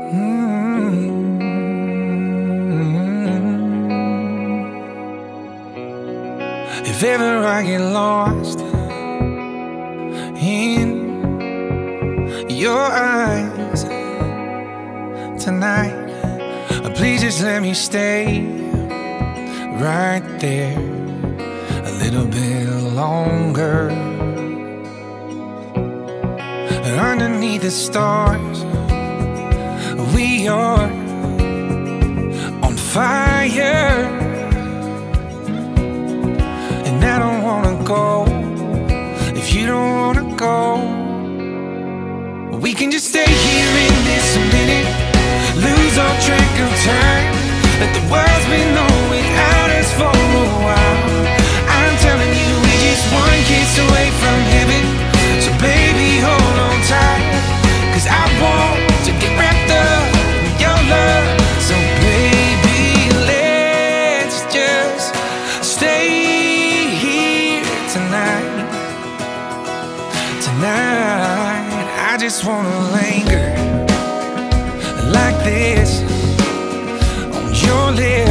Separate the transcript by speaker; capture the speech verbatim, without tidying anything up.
Speaker 1: If ever I get lost in your eyes tonight, please just let me stay right there a little bit longer. Underneath the stars, we are on fire, and I don't wanna go if you don't wanna go. We can just stay here in this minute, lose all track of time, let the world's been on without us for a while. I'm telling you, we're just one kiss away from heaven, so baby hold on tight, 'cause I want to get wrapped up in your love. So baby, let's just stay here tonight. Tonight, I just wanna linger like this on your lips.